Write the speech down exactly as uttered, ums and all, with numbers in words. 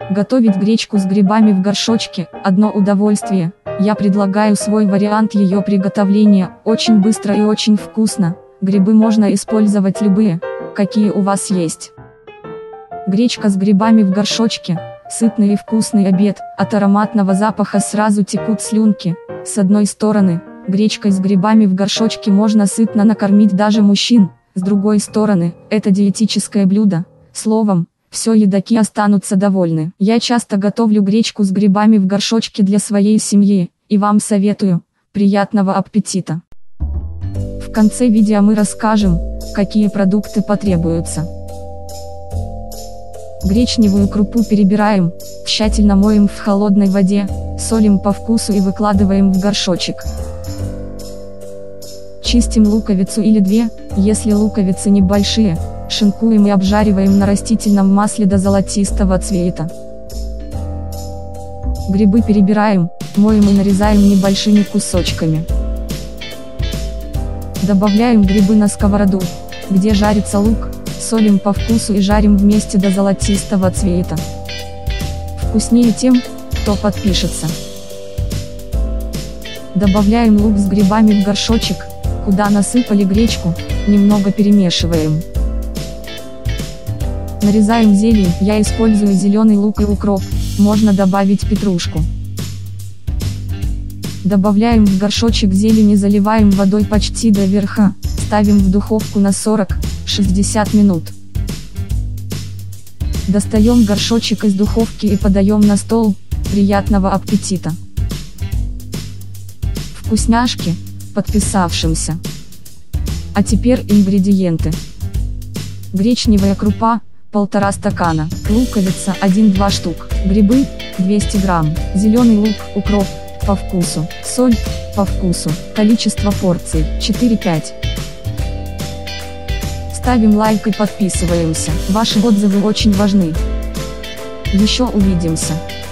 Готовить гречку с грибами в горшочке – одно удовольствие. Я предлагаю свой вариант ее приготовления, очень быстро и очень вкусно. Грибы можно использовать любые, какие у вас есть. Гречка с грибами в горшочке – сытный и вкусный обед, от ароматного запаха сразу текут слюнки. С одной стороны, гречкой с грибами в горшочке можно сытно накормить даже мужчин, с другой стороны, это диетическое блюдо. Словом, все едоки останутся довольны. Я часто готовлю гречку с грибами в горшочке для своей семьи, и вам советую. Приятного аппетита! В конце видео мы расскажем, какие продукты потребуются. Гречневую крупу перебираем, тщательно моем в холодной воде, солим по вкусу и выкладываем в горшочек. Чистим луковицу или две, если луковицы небольшие, шинкуем и обжариваем на растительном масле до золотистого цвета. Грибы перебираем, моем и нарезаем небольшими кусочками. Добавляем грибы на сковороду, где жарится лук, солим по вкусу и жарим вместе до золотистого цвета. Вкуснее тем, кто подпишется. Добавляем лук с грибами в горшочек, куда насыпали гречку, немного перемешиваем. Нарезаем зелень, я использую зеленый лук и укроп, можно добавить петрушку. Добавляем в горшочек зелень и заливаем водой почти до верха, ставим в духовку на сорок-шестьдесят минут. Достаем горшочек из духовки и подаем на стол. Приятного аппетита! Вкусняшки, подписавшимся. А теперь ингредиенты. Гречневая крупа, полтора стакана, луковица один-два штук, грибы, двести грамм, зеленый лук, укроп, по вкусу, соль, по вкусу, количество порций, четыре-пять. Ставим лайк и подписываемся, ваши отзывы очень важны. Еще увидимся.